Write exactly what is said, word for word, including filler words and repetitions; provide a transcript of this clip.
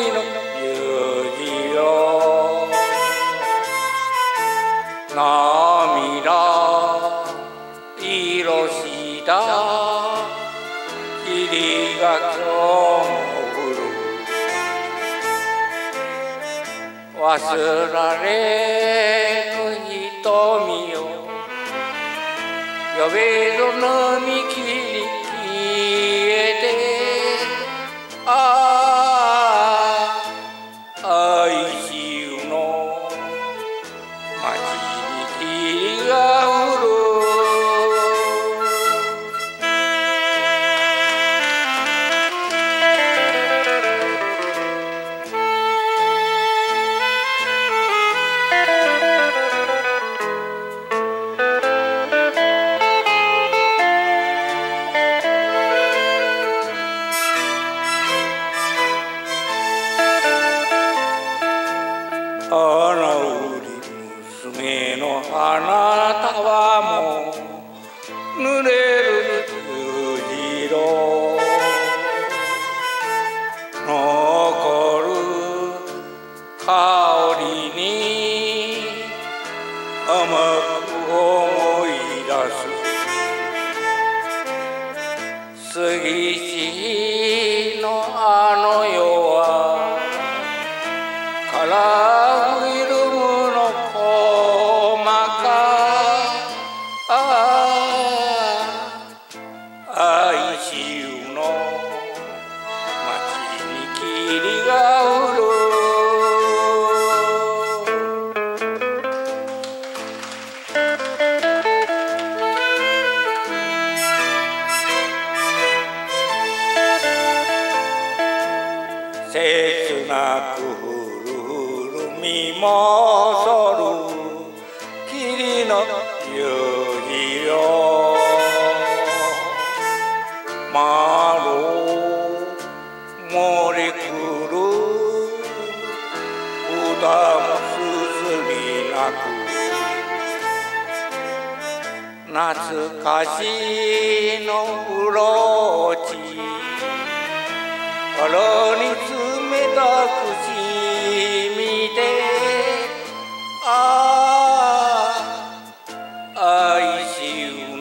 の夕日よ涙色した霧が今日も降る忘られぬ瞳よ呼べどのみきり消えてああ哀愁の街に霧が降るあの売り娘のあなたはもう濡れる十字路残る香りに甘く思い出す過ぎしのあの世はカラーフィルムの細かあ哀愁の街に霧が降る切なく見もそる霧の夕日よまろ漏れくる歌もすずりなく懐かしのブローチ心に冷たくしみてああ哀愁